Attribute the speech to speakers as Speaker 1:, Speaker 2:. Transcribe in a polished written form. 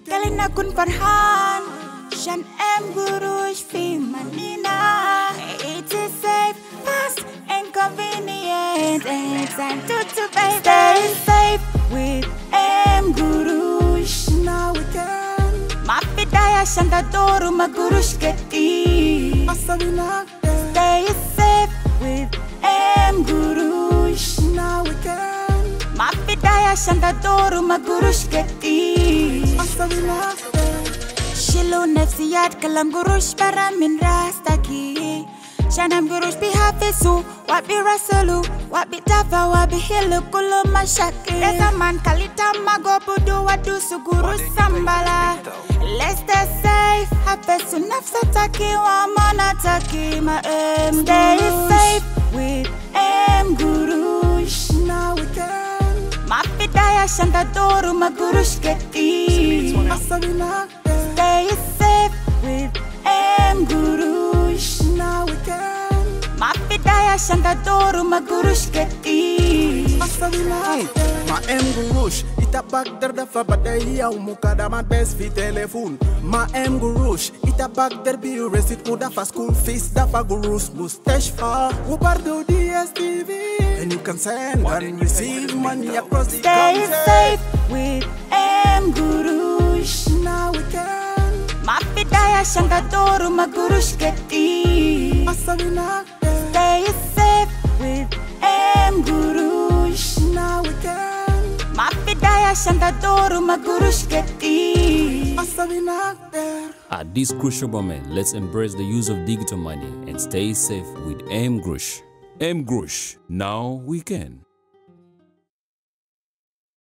Speaker 1: Kalina kun farhan, Shan GURUSH fi Manina. It is safe, fast, and convenient, and it's time to stay safe with GURUSH. Now we can. Mapidaya Shanta Doru GURUSH Geti. Stay safe with GURUSH. Now we can. Mapidaya Shanta Doru GURUSH Geti. Shilu nefsiyat kalam GURUSH para min rastaki. Shanam GURUSH bihafisu, wabi rasulu, wabi dafa, wabi hilu kulu mashaki. Ezaman kalita mago budu wadusu GURUSH sambala. Let's stay safe, hapesu nafsataki wa manataki ma Stay safe with GURUSH. Now we can. Mapidaya Shanta Doru GURUSH Geti. Stay safe with GURUSH. Now we can. Mapidaya Shanta Doru GURUSH Geti.
Speaker 2: Ma GURUSH ita bagder dafa badaya umukada ma best fi telephone. Ma GURUSH ita bagder bi receipt mu dafa school fees dafa GURUSH mustashfa. Ubardo DSTV and you can send and receive money across the
Speaker 1: Stay safe with GURUSH. Now we can. Mapidaya Shanta Doru GURUSH Geti. Stay safe with GURUSH. Now we can. Mapidaya Shanta Doru GURUSH Geti.
Speaker 3: At this crucial moment, let's embrace the use of digital money and stay safe with GURUSH. GURUSH, now we can.